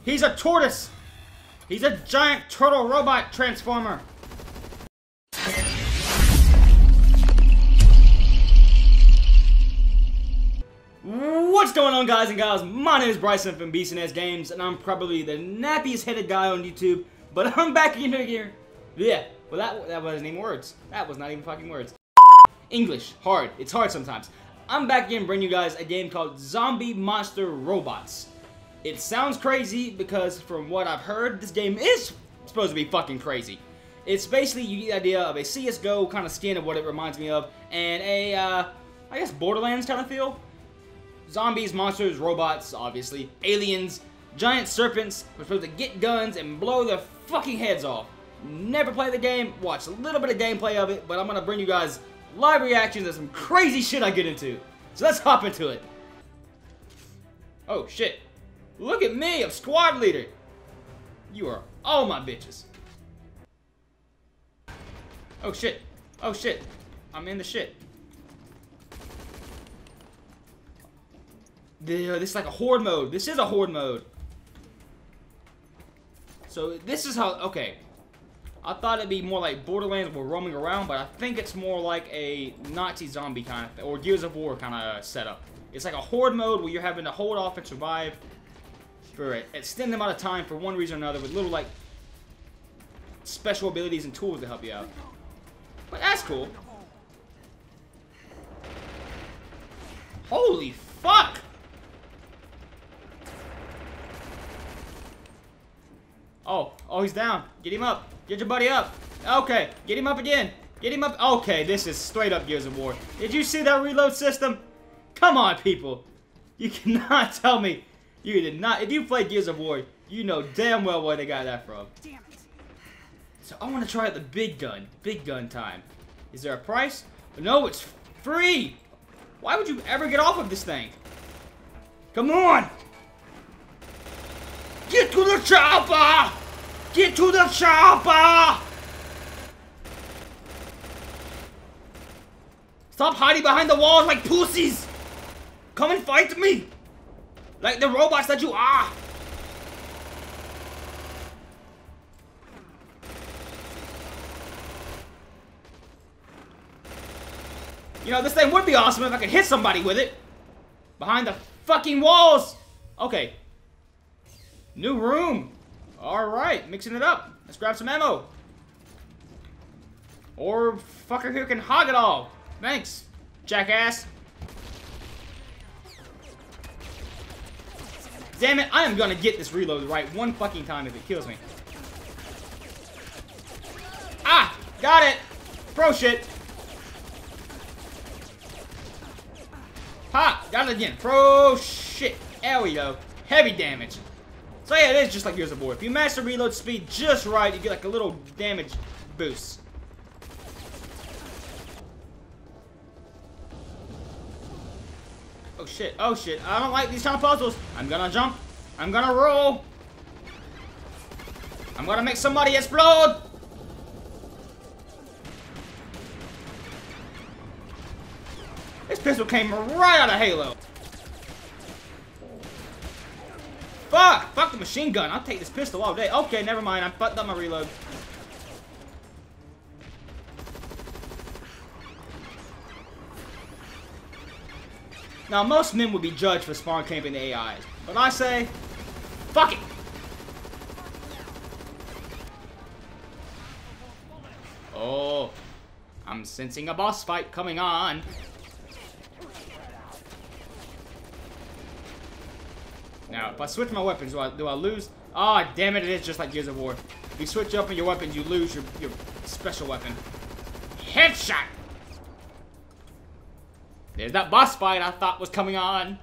He's a tortoise. He's a giant turtle robot transformer. What's going on, guys and gals? My name is Bryson from BCNS Games, and I'm probably the nappiest headed guy on YouTube, but I'm back in here. Yeah, well that wasn't even words. That was not even fucking words. English, hard. It's hard sometimes. I'm back again bringing you guys a game called Zombie Monster Robots. It sounds crazy because from what I've heard, this game is supposed to be fucking crazy. It's basically, you get the idea of a CSGO kind of skin of what it reminds me of, and a, I guess Borderlands kind of feel. Zombies, monsters, robots, obviously, aliens, giant serpents. We're supposed to get guns and blow their fucking heads off. Never play the game, watch a little bit of gameplay of it, but I'm gonna bring you guys live reactions to some crazy shit I get into. So let's hop into it. Oh shit. Look at me, I'm squad leader. You are all my bitches. Oh shit. Oh shit. I'm in the shit. This is like a horde mode. This is a horde mode. So this is how, okay. I thought it'd be more like Borderlands where we're roaming around, but I think it's more like a Nazi zombie kind of thing, or Gears of War kind of setup. It's like a horde mode where you're having to hold off and survive for an extended amount of time for one reason or another, with little like special abilities and tools to help you out. But that's cool. Holy fuck! Oh, he's down. Get him up. Get your buddy up. Okay, get him up again. Get him up. Okay, this is straight up Gears of War. Did you see that reload system? Come on, people. You cannot tell me you did not. If you played Gears of War, you know damn well where they got that from. Damn it. So I want to try out the big gun. Big gun time. Is there a price? No, it's free. Why would you ever get off of this thing? Come on. Get to the chopper! Get to the chopper! Stop hiding behind the walls like pussies! Come and fight me! Like the robots that you are! You know, this thing would be awesome if I could hit somebody with it! Behind the fucking walls! Okay. New room. Alright, mixing it up. Let's grab some ammo. Or fucker here can hog it all. Thanks, jackass. Damn it, I am gonna get this reload right one fucking time if it kills me. Ah! Got it! Pro shit. Ha! Got it again. Pro shit. There we go. Heavy damage. So yeah, it is just like Gears of War. If you match the reload speed just right, you get like a little damage boost. Oh shit, oh shit. I don't like these kind of puzzles. I'm gonna jump. I'm gonna roll. I'm gonna make somebody explode. This pistol came right out of Halo. Fuck! Fuck the machine gun. I'll take this pistol all day. Okay, never mind. I fucked up my reload. Now, most men would be judged for spawn camping the AIs. But I say, fuck it! Oh, I'm sensing a boss fight coming on. Now, if I switch my weapons, do I lose? Ah, oh, damn it, it is just like Gears of War. If you switch up on your weapons, you lose your special weapon. Headshot! There's that boss fight I thought was coming on.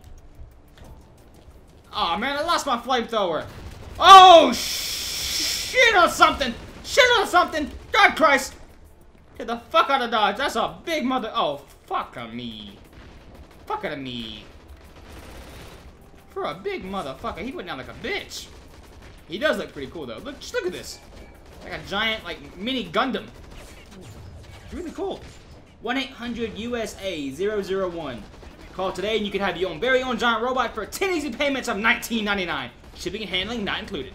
Oh man, I lost my flamethrower. Oh, shit or something! Shit or something! God Christ! Get the fuck out of Dodge. That's a big mother. Oh, fuck of me. Fuck out of me. For a big motherfucker, he went down like a bitch. He does look pretty cool though. Look, just look at this. Like a giant, like mini Gundam. It's really cool. 1-800-USA-001. Call today and you can have your own very own giant robot for 10 easy payments of $19.99. Shipping and handling not included.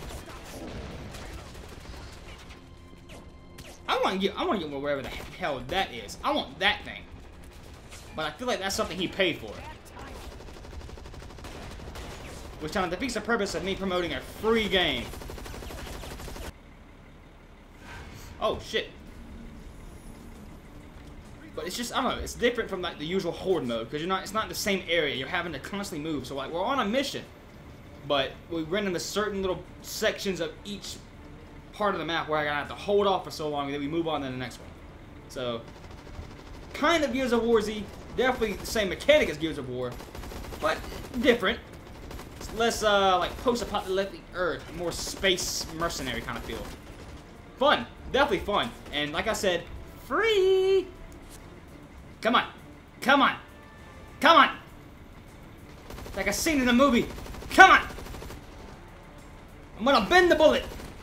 I want to get wherever the hell that is. I want that thing. But I feel like that's something he paid for. Which kind of defeats the purpose of me promoting a free game. Oh, shit. But it's just, I don't know, it's different from like the usual horde mode, because it's not in the same area. You're having to constantly move. So like, we're on a mission, but we run into certain little sections of each part of the map where I gotta have to hold off for so long, and then we move on to the next one. So, kind of Gears of War-y. Definitely the same mechanic as Gears of War, but different. It's less like post-apocalyptic Earth, more space mercenary kind of feel. Fun, definitely fun, and like I said, free. Come on, come on, come on. Like a scene in a movie. Come on. I'm gonna bend the bullet.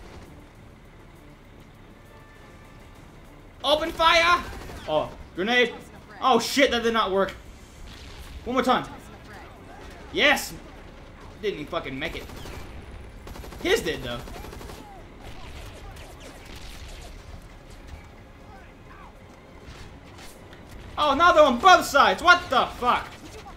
Open fire. Oh, grenade. Oh shit, that did not work. One more time. Yes. Didn't even fucking make it. His did though. Oh, now they're on both sides. What the fuck?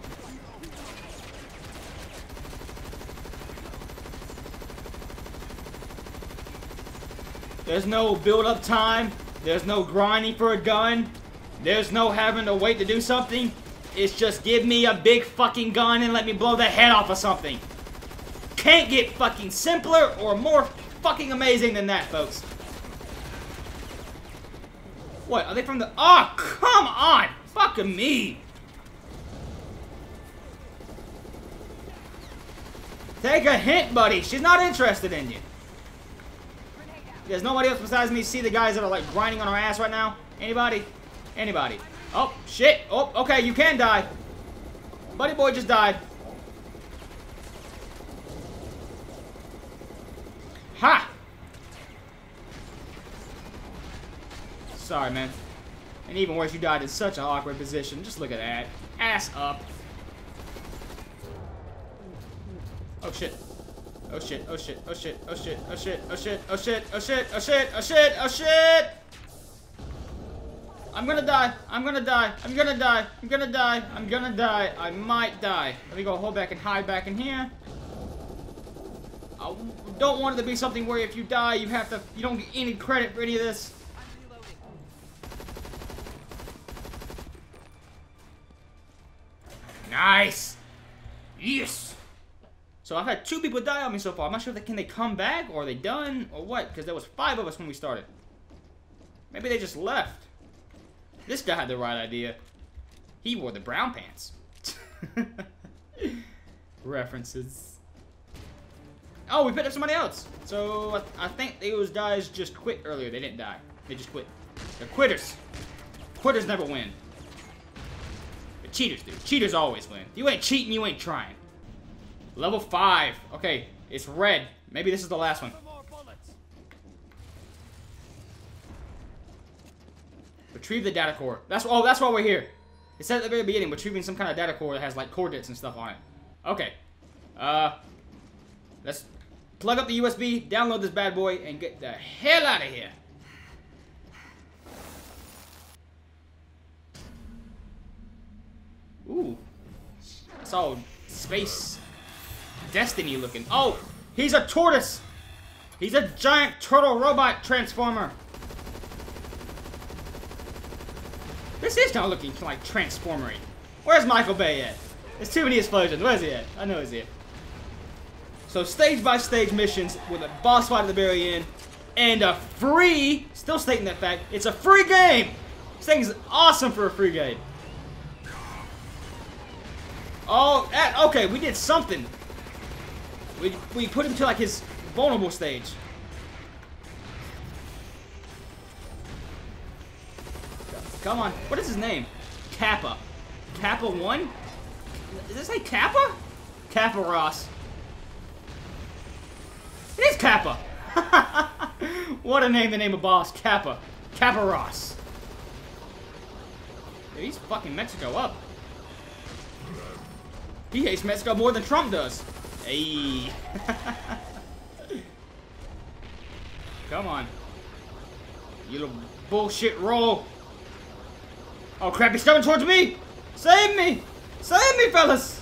There's no build-up time. There's no grinding for a gun. There's no having to wait to do something. It's just give me a big fucking gun and let me blow the head off of something. Can't get fucking simpler or more fucking amazing than that, folks. What, are they from the... Oh, come on! Fucking me! Take a hint, buddy. She's not interested in you. There's nobody else besides me see the guys that are like grinding on our ass right now? Anybody? Anybody? Oh, shit. Oh, okay, you can die. Buddy boy just died. Ha! Sorry, man. And even worse, you died in such an awkward position. Just look at that. Ass up. Oh, shit. Oh, shit. Oh, shit. Oh, shit. Oh, shit. Oh, shit. Oh, shit. Oh, shit. Oh, shit. Oh, shit. Oh, shit. Oh, shit. I'm gonna die. I'm gonna die. I'm gonna die. I'm gonna die. I'm gonna die. I might die. Let me go hold back and hide back in here. I don't want it to be something where if you die, you don't get any credit for any of this. Nice. Yes. So I've had 2 people die on me so far. I'm not sure if can they come back or are they done or what? Because there was 5 of us when we started. Maybe they just left. This guy had the right idea. He wore the brown pants. References. Oh, we picked up somebody else. So I think those guys just quit earlier. They didn't die. They just quit. They're quitters. Quitters never win. But cheaters do. Cheaters always win. If you ain't cheating, you ain't trying. Level 5. Okay, it's red. Maybe this is the last one. Retrieve the data core. That's why we're here. It said at the very beginning, retrieving some kind of data core that has like coordinates and stuff on it. Okay. Let's plug up the USB, download this bad boy, and get the hell out of here. Ooh. It's all space Destiny looking. Oh, he's a tortoise. He's a giant turtle robot transformer. This is kind of looking like Transformery. Where's Michael Bay at? There's too many explosions. Where's he at? I know he's here. So stage by stage missions with a boss fight at the very end. And a free, still stating that fact, it's a free game. This thing's awesome for a free game. Oh, okay, we did something. We put him to like his vulnerable stage. Come on. What is his name? Kappa. Kappa 1? Does it say Kappa? Kappa Ross. It is Kappa. What a name to name a boss. Kappa. Kappa Ross. Dude, he's fucking Mexico up. He hates Mexico more than Trump does. Hey. Come on. You little bullshit roll. Oh crap, he's coming towards me! Save me! Save me, fellas!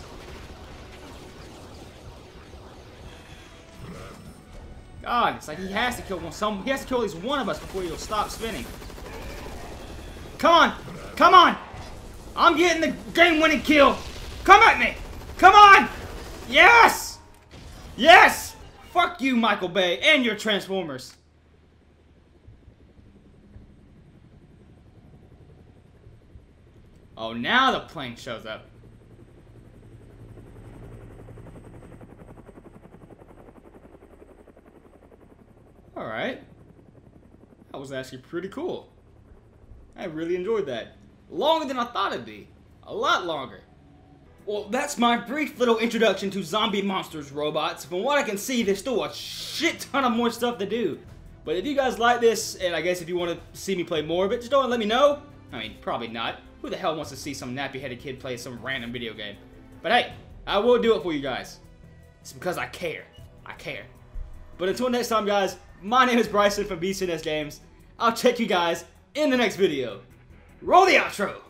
God, it's like he has to kill he has to kill at least one of us before he'll stop spinning. Come on! Come on! I'm getting the game-winning kill! Come at me! Come on! Yes! Yes! Fuck you, Michael Bay, and your Transformers. Oh, now the plane shows up. Alright. That was actually pretty cool. I really enjoyed that. Longer than I thought it'd be. A lot longer. Well, that's my brief little introduction to Zombie Monsters robots. From what I can see, there's still a shit ton of more stuff to do. But if you guys like this, and I guess if you want to see me play more of it, just go and let me know. I mean, probably not. Who the hell wants to see some nappy-headed kid play some random video game? But hey, I will do it for you guys. It's because I care. I care. But until next time, guys, my name is Bryson from BCNS Games. I'll check you guys in the next video. Roll the outro!